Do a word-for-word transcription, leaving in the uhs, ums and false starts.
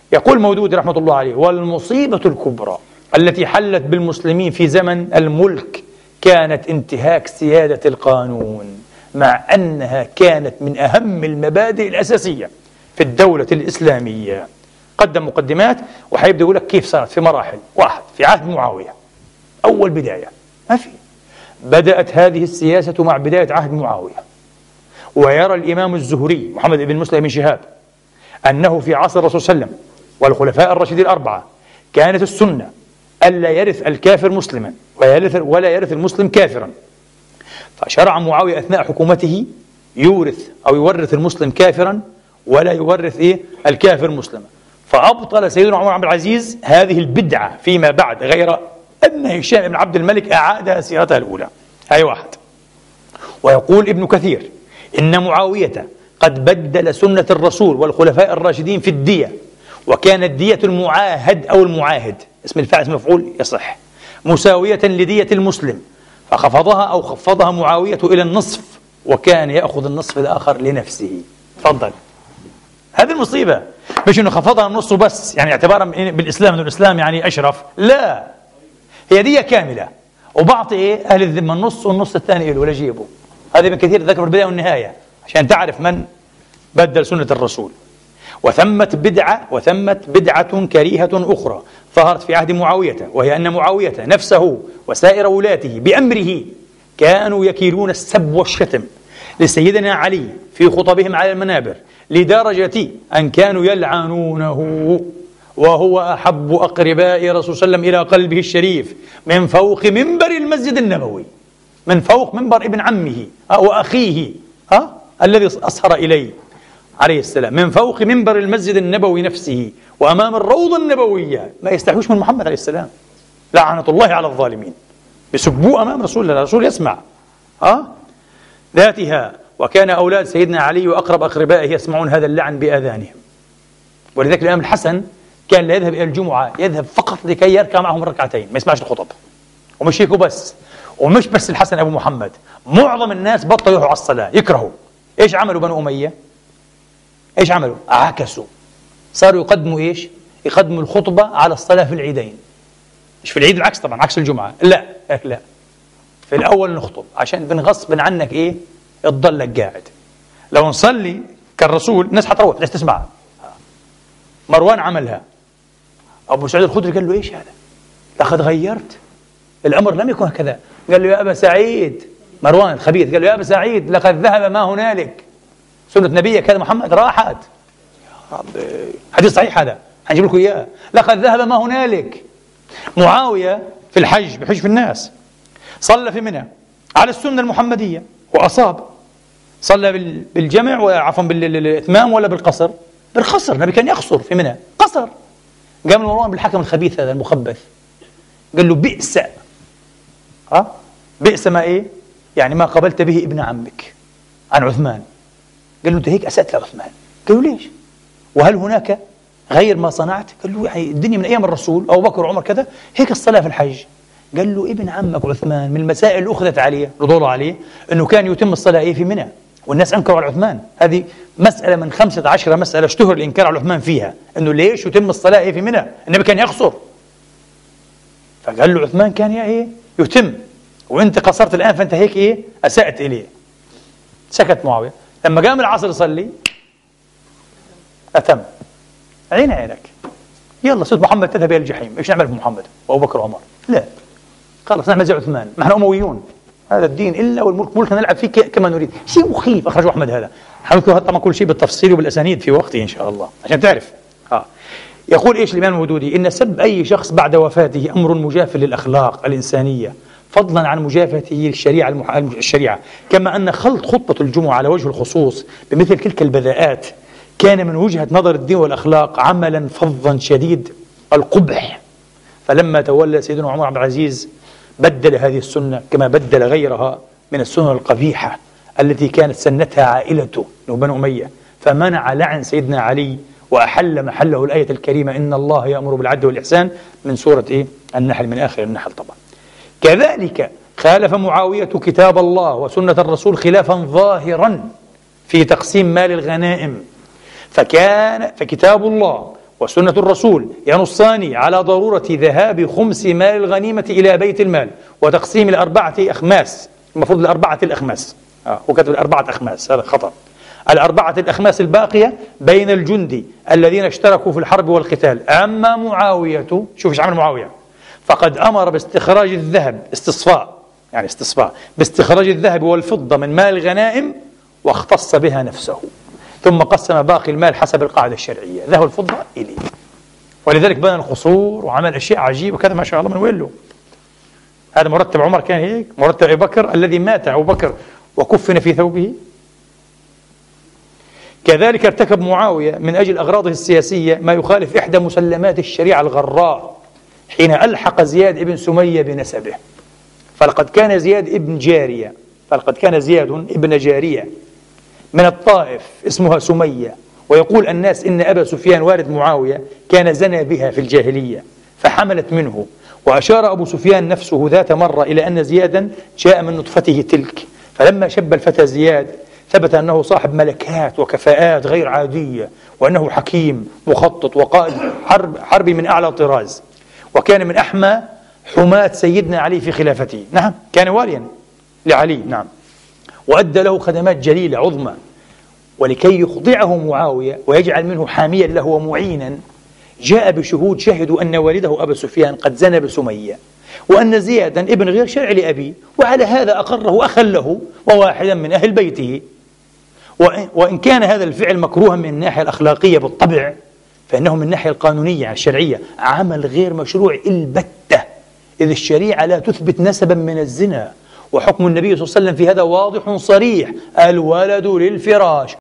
يقول مودودي رحمة الله عليه: والمصيبة الكبرى التي حلت بالمسلمين في زمن الملك كانت انتهاك سيادة القانون، مع أنها كانت من أهم المبادئ الأساسية في الدولة الإسلامية. قدم مقدمات وحيبدأ يقول لك كيف صارت في مراحل. واحد، في عهد معاوية أول بداية ما في، بدأت هذه السياسة مع بداية عهد معاوية. ويرى الإمام الزهري محمد بن مسلم بن شهاب أنه في عصر الرسول صلى الله عليه وسلم والخلفاء الراشدين الأربعة كانت السنة ألا يرث الكافر مسلما ولا يرث المسلم كافرا، فشرع معاوية أثناء حكومته يورث أو يورث المسلم كافرا ولا يورث إيه الكافر مسلما. فأبطل سيدنا عمر عبد العزيز هذه البدعة فيما بعد، غير أن هشام بن عبد الملك أعادها سيرتها الأولى. هاي واحد. ويقول ابن كثير إن معاوية قد بدل سنة الرسول والخلفاء الراشدين في الدية، وكانت دية المعاهد أو المعاهد، اسم الفاعل اسم المفعول يصح، مساوية لدية المسلم، فخفضها أو خفضها معاوية إلى النصف، وكان يأخذ النصف الآخر لنفسه. تفضل، هذه المصيبة، مش إنه خفضها النص بس يعني اعتبارا بالإسلام إنه الإسلام يعني أشرف، لا، هي دية كاملة وبعطي إيه أهل الذمة النص والنص الثاني له ولا جيبه. هذا ابن كثير ذكر في البداية والنهاية عشان تعرف من بدل سنة الرسول. وثمت بدعة وثمت بدعة كريهة أخرى ظهرت في عهد معاوية، وهي أن معاوية نفسه وسائر ولاته بأمره كانوا يكيلون السب والشتم لسيدنا علي في خطبهم على المنابر، لدرجة أن كانوا يلعنونه وهو أحب أقرباء رسول صلى الله عليه وسلم إلى قلبه الشريف من فوق منبر المسجد النبوي، من فوق منبر ابن عمه وأخيه ها الذي أصهر إليه عليه السلام، من فوق منبر المسجد النبوي نفسه وأمام الروضة النبوية. ما يستحيوش من محمد عليه السلام، لعنة الله على الظالمين، يسبوه أمام رسول الله، الرسول يسمع ها ذاتها. وكان أولاد سيدنا علي وأقرب أقربائه يسمعون هذا اللعن بآذانهم. ولذلك الإمام الحسن كان لا يذهب إلى الجمعة، يذهب فقط لكي يركع معهم ركعتين، ما يسمعش الخطب. ومش هيك بس، ومش بس الحسن أبو محمد، معظم الناس بطلوا يروحوا على الصلاة، يكرهوا. إيش عملوا بنو أمية؟ إيش عملوا؟ عكسوا، صاروا يقدموا إيش؟ يقدموا الخطبة على الصلاة في العيدين، مش في العيد العكس طبعا، عكس الجمعة، لا لا، في الأول نخطب عشان بنغصب عنك إيه؟ تضلك قاعد. لو نصلي كالرسول الناس حتروح ليش تسمع. مروان عملها، أبو سعيد الخدري قال له إيش هذا؟ لقد غيرت، الأمر لم يكن هكذا. قال له يا أبا سعيد، مروان الخبيث قال له يا أبا سعيد لقد ذهب ما هنالك، سنة نبيك هذا محمد راحت. يا ربي، حديث صحيح هذا، حنجيب لكم إياه. لقد ذهب ما هنالك. معاوية في الحج بحج في الناس، صلى في منى على السنة المحمدية وأصاب، صلى بالجمع وعفوا بالإتمام ولا بالقصر؟ بالقصر، النبي كان يقصر في منى قصر. قام مروان بالحكم الخبيث هذا المخبث قال له بئس أه؟ بئس ما إيه؟ يعني ما قبلت به ابن عمك عن عثمان. قال له أنت هيك أسأت لعثمان. قال له ليش؟ وهل هناك غير ما صنعت؟ قال له يعني الدنيا من أيام الرسول أبو بكر وعمر كذا، هيك الصلاة في الحج. قال له ابن عمك عثمان من المسائل اللي أخذت عليه رضي الله عليه أنه كان يتم الصلاة إيه في منى، والناس أنكروا على عثمان. هذه مسألة من خمسة عشر مسألة اشتهر الإنكار على عثمان فيها، أنه ليش يتم الصلاة إيه في منى؟ النبي كان يقصر. فقال له عثمان كان يا إيه يتم، وأنت قصرت الآن، فأنت هيك إيه أسأت إليه. سكت معاوية. لما قام العصر يصلي أتم، عين عينك، يلا سيد محمد تذهب إلى الجحيم. إيش نعمل في محمد وأبو بكر وعمر؟ لا خلاص نعمل زي عثمان، ما احنا أمويون، هذا الدين إلا والملك ملكنا نلعب فيه كما نريد. شيء مخيف أخرجه أحمد هذا. حنذكر طبعا كل شيء بالتفصيل وبالأسانيد في وقته إن شاء الله عشان تعرف. آه. يقول إيش الإمام الودودي؟ إن سب أي شخص بعد وفاته أمر مجاف للأخلاق الإنسانية، فضلا عن مجافته للشريعة المح... الشريعة، كما أن خلط خطبة الجمعة على وجه الخصوص بمثل تلك البذاءات كان من وجهة نظر الدين والأخلاق عملا فظا شديد القبح. فلما تولى سيدنا عمر عبد العزيز بدل هذه السنة كما بدل غيرها من السنن القبيحة التي كانت سنتها عائلته بنو أمية، فمنع لعن سيدنا علي وأحل محله الآية الكريمة إن الله يأمر بالعدل والإحسان من سورة إيه؟ النحل، من آخر النحل طبعا. كذلك خالف معاوية كتاب الله وسنة الرسول خلافا ظاهرا في تقسيم مال الغنائم، فكان فكتاب الله وسنة الرسول ينصان على ضرورة ذهاب خمس مال الغنيمة إلى بيت المال وتقسيم الأربعة أخماس، المفروض الأربعة الأخماس، آه وكتب الأربعة أخماس، هذا خطأ. الأربعة الأخماس الباقية بين الجندي الذين اشتركوا في الحرب والقتال. أما معاوية، شوف ايش عمل معاوية، فقد أمر باستخراج الذهب، استصفاء يعني استصفاء، باستخراج الذهب والفضة من مال الغنائم واختص بها نفسه، ثم قسم باقي المال حسب القاعدة الشرعية، ذهب الفضة إليه. ولذلك بنى القصور وعمل أشياء عجيبة وكذا، ما شاء الله. من وين له؟ هذا مرتب عمر كان هيك؟ مرتب أبي بكر الذي مات أبو بكر وكفن في ثوبه؟ كذلك ارتكب معاوية من أجل أغراضه السياسية ما يخالف إحدى مسلمات الشريعة الغراء حين ألحق زياد ابن سمية بنسبه. فلقد كان زياد ابن جارية فلقد كان زياد ابن جارية من الطائف اسمها سمية، ويقول الناس إن أبا سفيان والد معاوية كان زنى بها في الجاهلية فحملت منه. وأشار أبو سفيان نفسه ذات مرة إلى أن زيادا جاء من نطفته تلك، فلما شب الفتى زياد ثبت أنه صاحب ملكات وكفاءات غير عادية، وأنه حكيم مخطط وقائد حرب حربي من أعلى طراز، وكان من أحمى حماة سيدنا علي في خلافته. نعم، كان واليا لعلي، نعم، وأدى له خدمات جليلة عظمى. ولكي يخضعه معاوية ويجعل منه حاميا له ومعينا، جاء بشهود شهدوا أن والده أبا سفيان قد زنى بسمية، وأن زيادا ابن غير شرعي لأبيه، وعلى هذا أقره أخا له وواحدا من أهل بيته. وإن كان هذا الفعل مكروها من الناحية الأخلاقية بالطبع، فإنه من الناحية القانونية الشرعية عمل غير مشروع البتة، إذ الشريعة لا تثبت نسبا من الزنا، وحكم النبي صلى الله عليه وسلم في هذا واضح صريح: الولد للفراش.